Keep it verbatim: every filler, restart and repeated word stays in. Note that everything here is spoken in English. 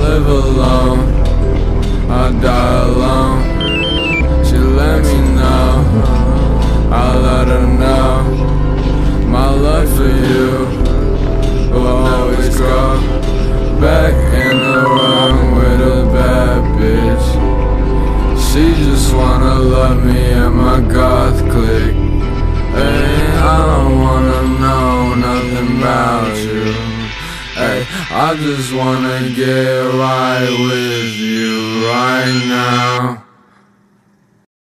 live alone, I die alone. She let me know, I let her know. My love for you will always go back in the run with a bad bitch. She just wanna love me and my goth clique. Hey, I don't wanna know nothing about you. Hey, I just wanna get right with you right now.